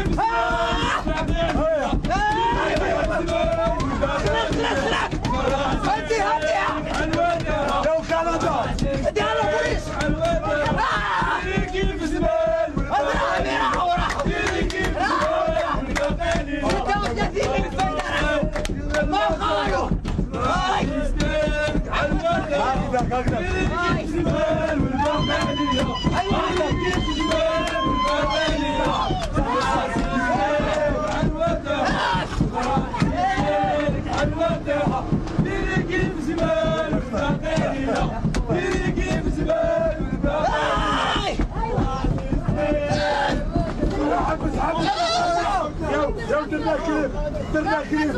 حلوتها. لو كندا. اديها للبوليس. درنا كريم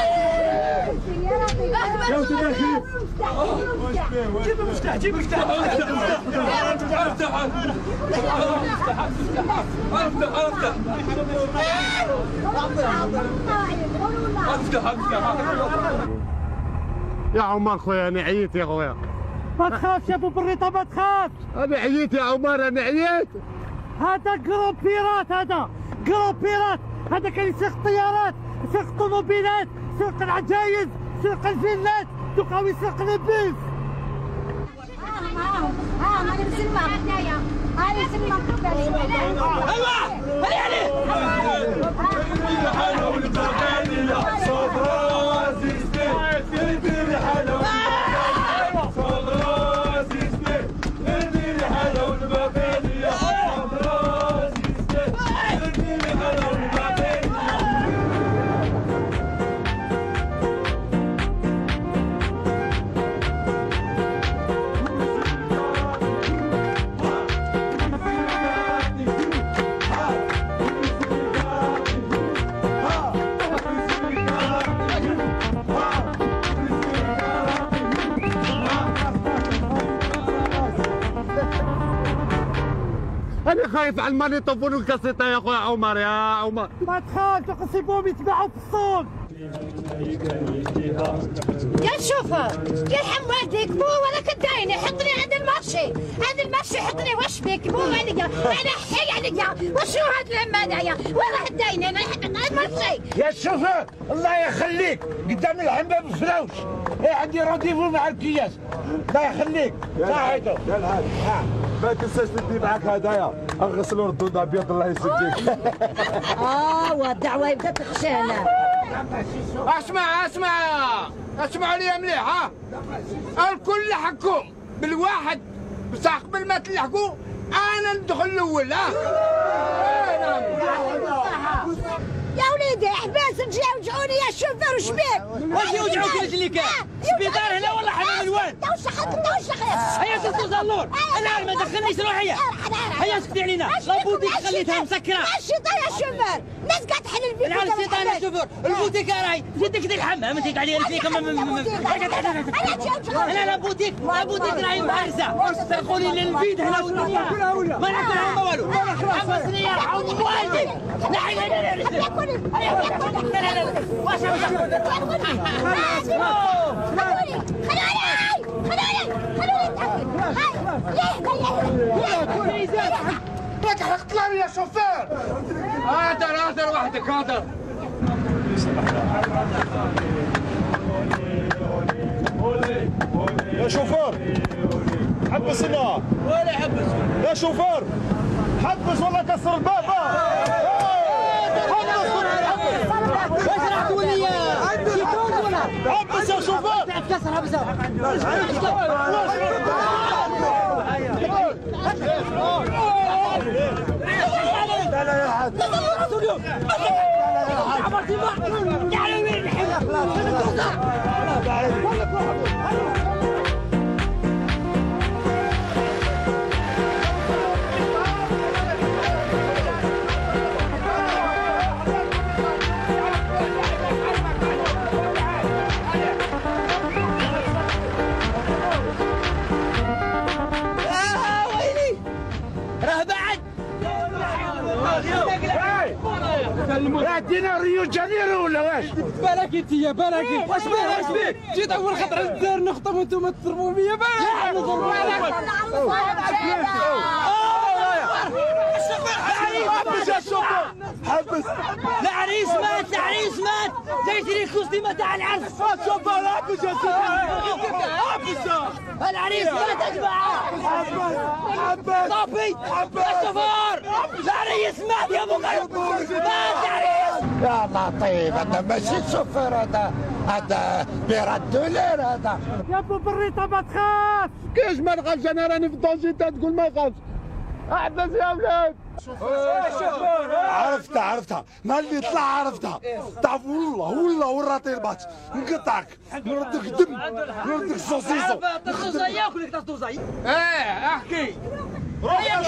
يا درنا كريم جيب المفتاح جيب المفتاح يا عمر خويا انا عييت يا خويا. ما تخافش يا ابو بريطه ما تخافش. انا عييت يا عمر انا عييت. هذا جروب بيرات هذا كان يسرق الطيارات يسرق الطوموبيلات يسرق العجايز يسرق الفيلات دوكا يسرق البيس. انا مسلمه هنايا هاي مسلمه ايوه هلي عليه انا خايف على المانيطوفون والكاسيطه يا خويا عمر يا عمر. ما تخافش نسيبوهم يتبعوا في الصوت. يا الشوفر يا حمادك مو ولا كدايني حطني عند المرشي حطني واش بك مو عليا انا حي عليا وشو هاد العمادة وين حدايني انا حطني المرشي. يا الشوفر الله يخليك قدام الحمام بفلوس عندي رونديفو مع الكياس الله يخليك صحيتو. ما تنساش تدي معاك هدايا اغسلوا ردود ابيض الله يسجيك. والدعوه يبدا تخشانا. اسمعوا لي مليح ها. الكل حكم بالواحد بس قبل ما تلحقوا انا ندخل الاول ها. يا وليدي احباس رجعوا يوجعوني يا الشوفير وش بيك؟ واش يوجعوك رجليك؟ سبيطار هنا ولا حمام الوان؟ هيا تسوس اللور انا ما دخلنيش روحيه هيا اسكتي علينا لابوديك خليتها مسكره الشيطان يا شوفير الناس قاعد تحل البيت العب الشيطان يا شوفير البوديك راهي جدك دي الحمام انت عليا فيك انا لابوديك راهي محرسه تقولي للبيت هنا والدنيا ما ناكلها ما والو حبسني يا رحم والديك نحي واش راك حرقت لي يا شوفير هادر وحدك هادر يا شوفير حبس هنا ولا حبس يا شوفير حبس والله كسر الباب واش راح تقول لي حبس يا شوفير تكسر حبسها لا لا يا حاج ادينا ريو جانيرو ولا واش؟ بالك انت يا بالك واش بيك جيت اول خطره للدار نخطب وانتم تضربوا فيا بالك نضربوا عليك حبس يا شوفير حبس العريس مات جاي تري الكوستيمه تاع العرس شوفير حبس يا شوفير حبس العريس مات يا جماعه حبس صافي يا شوفير العريس مات يا ابو قلب مات العريس يا لطيف هذا ماشي شوفير هذا بيردولير هذا يا ابو بريطه ما تخاف كيش ما نخافش انا راني في الدونجي تقول ما نخافش احبس يا ولاد عرفتها ما اللي طلع عرفتها تعرف والله والراطي الباط نقطعك نردك دم نردك صوصيصو تصوصا ياكلك تصوصا احكي روح يا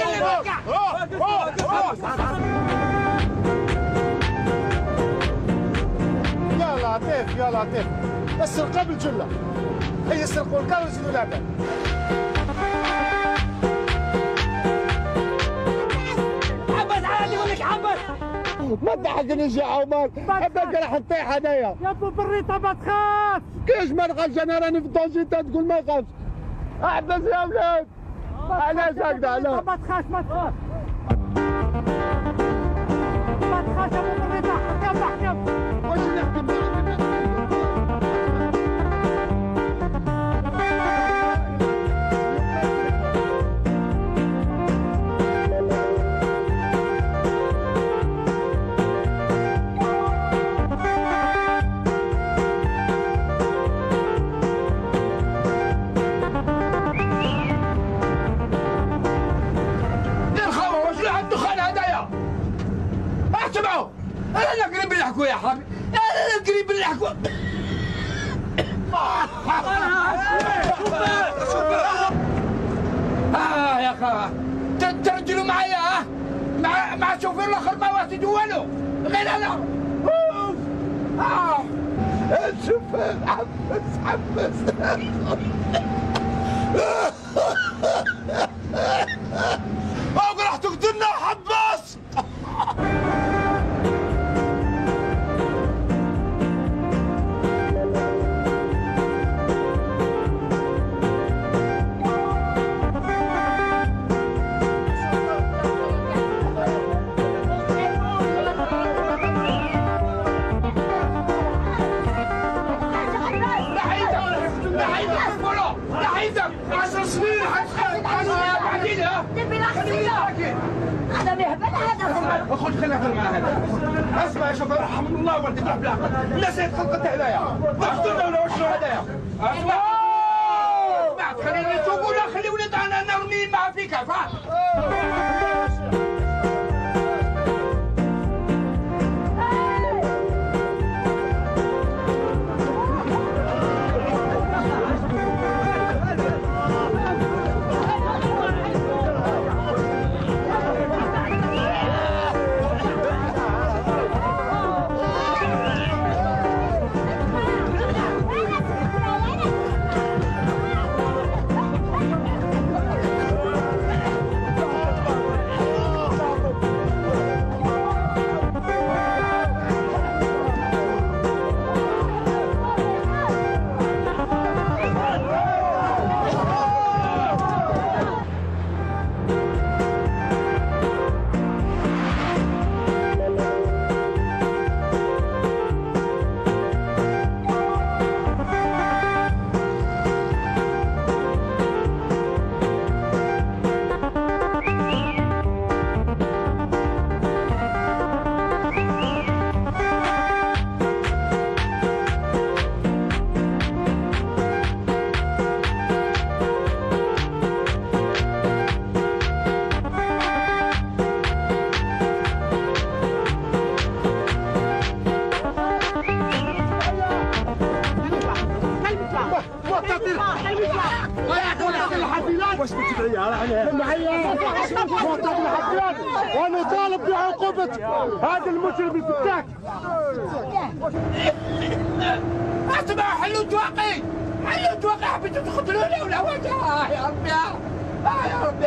لطيف السرقه بالجله هي يسرقوا الكار ويزيدوا لعبه ما تضحكنيش يا عمر حبك راح نطيح انايا يا ابو بريطه ما تخاف كيش ما نخافش انا راني في الدونجي تقول ما نخافش احبس يا ولاد علاش هكذا علاش ما تخافش ما تخافش يا ابو بريطه حكم واش نحكم اسمعوا انا قريب نحكوا يا حبيبي انا قريب نحكوا يا اخي ترجلوا معايا مع الشوفير الاخر ما واسد والو غير انا الشوفير حبس راح تقتلنا حبس لحيتك 10 سنين بعدين هذا بيهبل هذا خذ خلينا في المعهد اسمع يا شوفير رحم الله والديك روح بالعقل الناس خلقت هدايا واش ولا وشنو هدايا اسمع خلينا نشوفوا لا خلي ولادنا نرمي مع فيك عفا وانا طالب بعقوبة هذا المجرم الفتاك. اسمع حلوا توقي، حلوا توقي، حبيتوا تقتلوني ولا وجه؟ يا ربي يا ربي.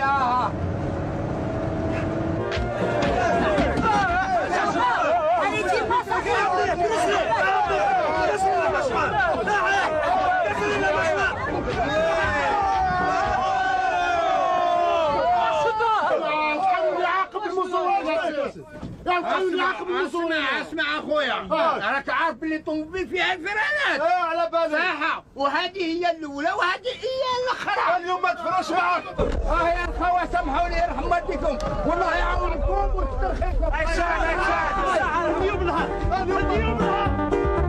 اسمع اخويا، راك عارف اللي طوموبيل فيها الفرانات؟ على بالي. صح، وهذه هي الاولى وهذه هي الاخرى. اليوم ما تفرش معك. يا الخوة سامحوني يرحم والديكم، والله يعاونكم ويكثر خيركم. اليوم نهار، اليوم نهار.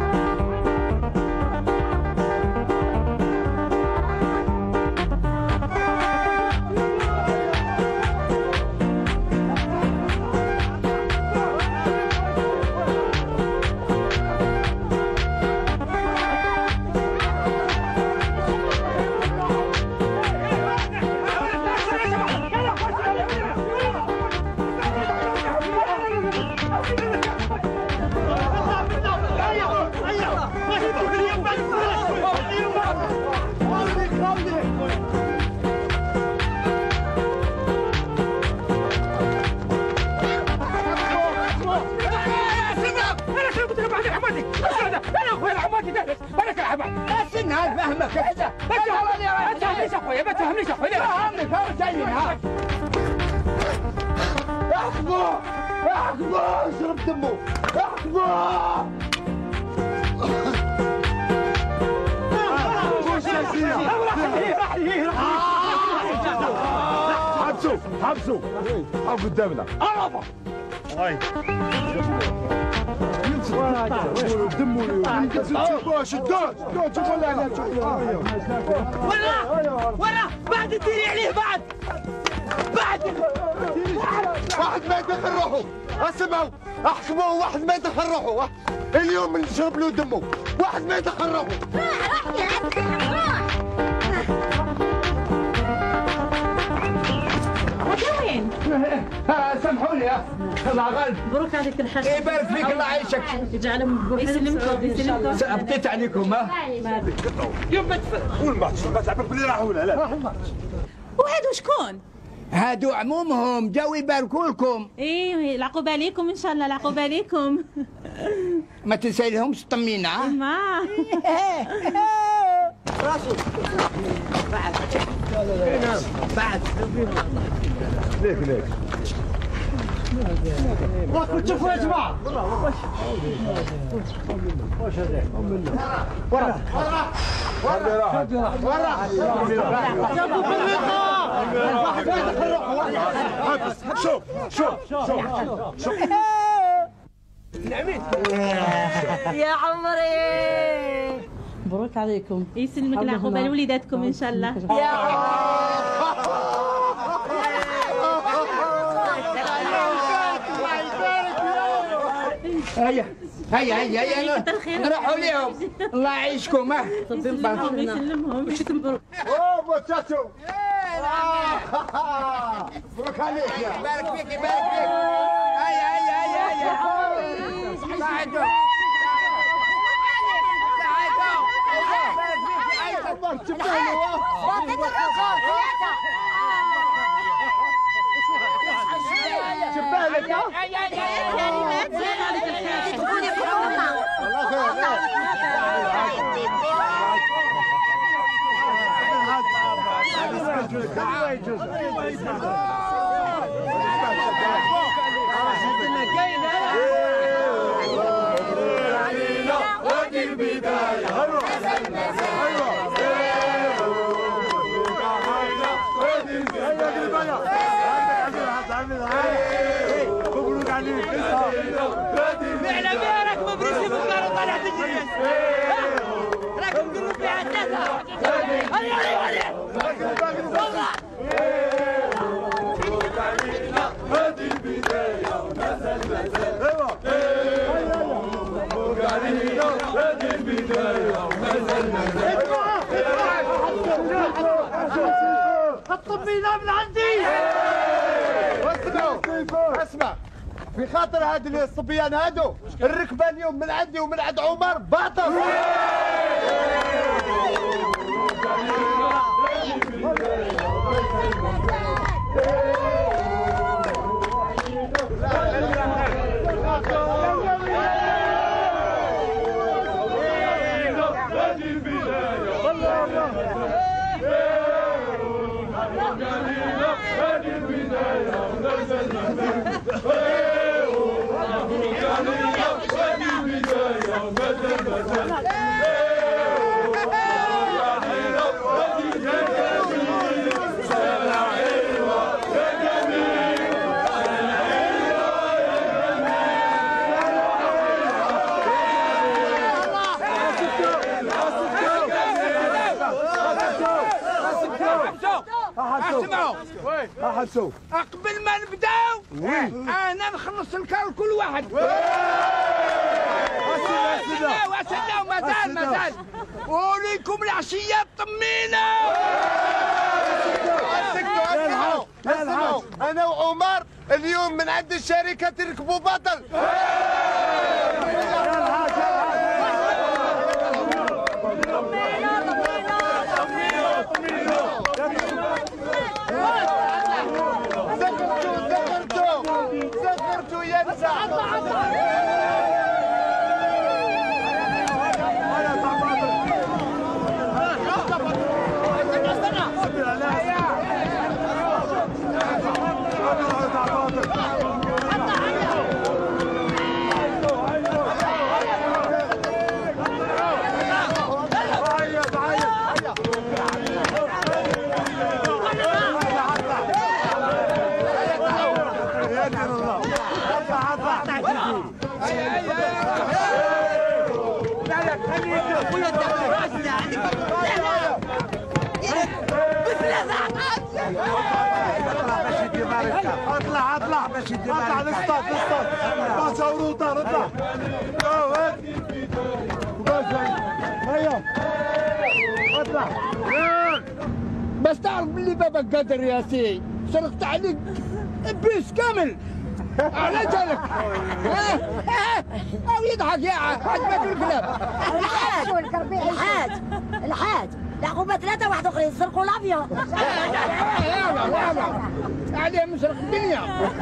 فهمك هذا ما تفهمنيش اخويا، ما تفهمنيش اخويا، فهمني فهم جايين. ها احكموا احكموا، اشرب دمه، احكموا. حبسوا حبسوا حب قدامنا. ورا بعد تديري عليه بعد واحد ما يدخل روحه. اسمعوا احكموا، واحد ما يدخل روحه. اليوم نشرب له دمه، واحد ما يدخل روحه. وين؟ سامحوني الله غالب. مبروك عليك الحاج. يبارك فيك الله يعيشك. يجعلهم يسلمكم. بقيت عليكم. يوم بدفر. والماتش تعبك باللي راحوا لا. وهادو شكون؟ هادو عمومهم جاو يباركوا لكم. ايه العقوبة عليكم ان شاء الله، العقوبة عليكم. ما تنسالهمش طمينا. ما راسو بعد ليك راكم تشوفوا يا جماعه. واش هذا؟ ورا شوف يا عمري مبروك عليكم. يسلمك العقوبة لوليداتكم ان شاء الله. هيا نروحوا ليهم. الله يعيشكم. يسلمهم يسلمهم. مبروك. اوه تشاتو. مبروك عليك. يبارك فيك يبارك فيك. هيا ساعدوا مبروك عليك. فعلا راك مبروك بالدار وطلعت الجيش. راكم تقولوا فيها ثلاثة. مبروك علينا هذه البداية ونزل مبروك علينا هذه البداية ونزل طمينة من عندي. اسمع في خاطر هاد الصبيان هادو الركبه اليوم من عندي ومن عند عمر باطل. اسمعوا قبل ما نبداو انا نخلص الكار كل واحد. استناو مازال وليكم العشيه الطمينه. اسمعوا انا وعمر اليوم من عند الشركه تركبوا بطل. زغرتوا ينسى. اطلع نصطاد باشا وروطه اطلع. هيا اطلع. بس تعرف باللي بابك قادر يا سي سرقت عليك بيس كامل. على جالك او يضحك يا حاج ما في الكلام. الحاج العقوبة 3 واحد اخرين سرقوا الافيون. عليه مسرق الدنيا.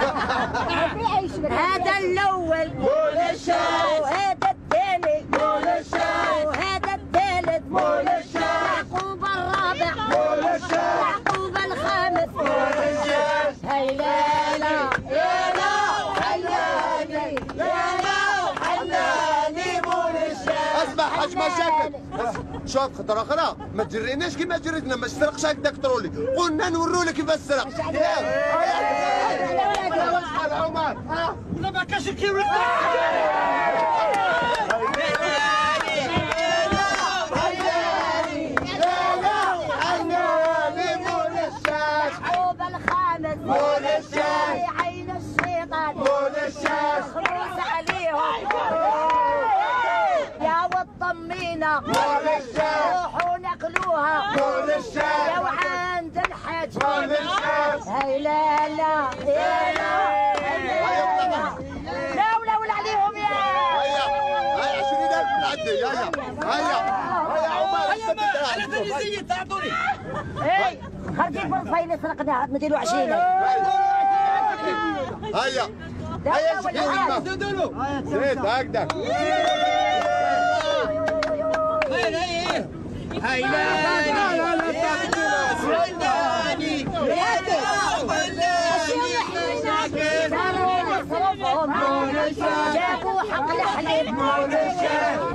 هذا الاول مول الشاي وهذا الثاني مول الشاي وهذا الثالث مول الشاي العقوبة الرابع مول الشاي العقوبة الخامس مول الشاي. هيلالا يالا حناني يالا حناني مول الشاي. اسمع حاج مشاكل شوف خطره اخرى ما تجريناش كيما جريتنا ما تسرقش هكذاك ترولي قلنا نوروله كيف السرق. عمر لا ما كاش كيلو. العقوبة الخامس مول الشاي عين الشيطان مول الشاي خلوص عليهم يا والطمينة مول الشاي روحوا نقلوها مول الشاي يا وعند الحاج مول الشاي. هاي لا لا يا لا ولا عليهم يا هيا 20,000 من عندي. هيا عمر على تلفزيون تعطوني. اي خرجي فرصين سرقناها 220. هيا زيد هكذا. جابوا حق الحليب